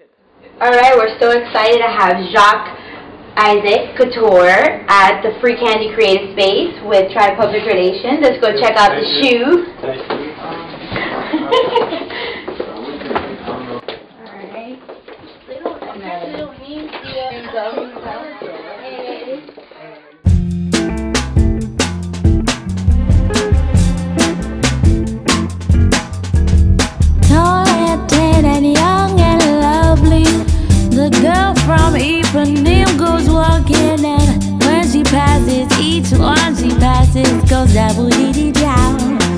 Alright, we're so excited to have Jacques Isaac Couture at the Free Candy Creative Space with Tribe Public Relations. Let's go check out the shoes. Each one she passes goes down.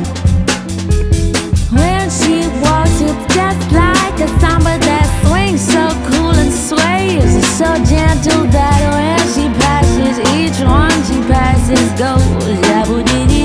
When she walks, it's just like a samba that swings, so cool and sways, so gentle that when she passes, each one she passes goes down.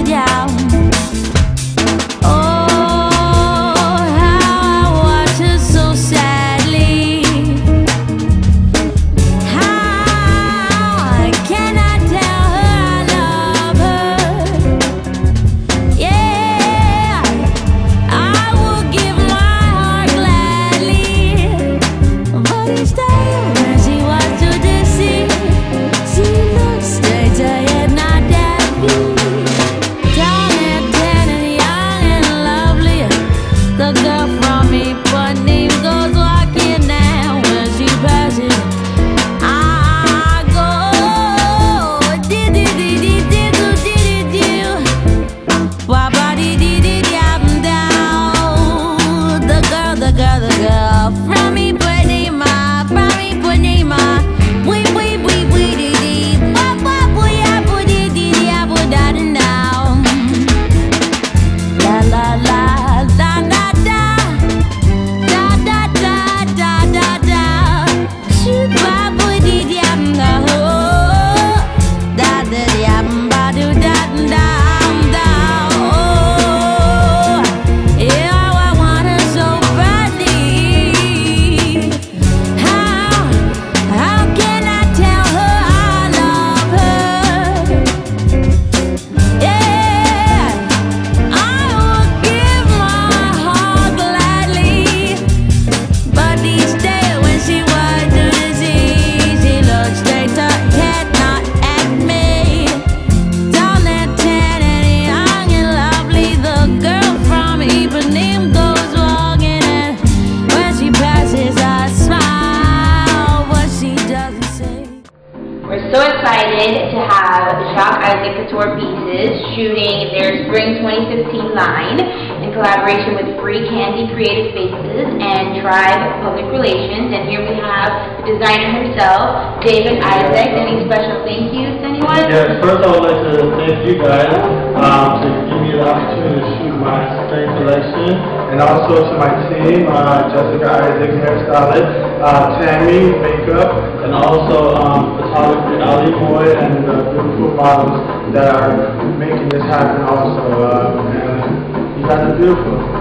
We're so excited to have Jacques Isaac Couture pieces shooting their Spring 2015 line in collaboration with Free Candy Creative Spaces and Tribe Public Relations. And here we have the designer himself, Jacques Isaac. Any special thank yous, anyone? Yes, first I would like to thank you guys to give me the opportunity to shoot my spring collection, and also to my team, Jacques Isaac hairstylist, Tammy makeup, and also photographer Ali Boy, and the beautiful models that are making this happen also. And you guys are beautiful.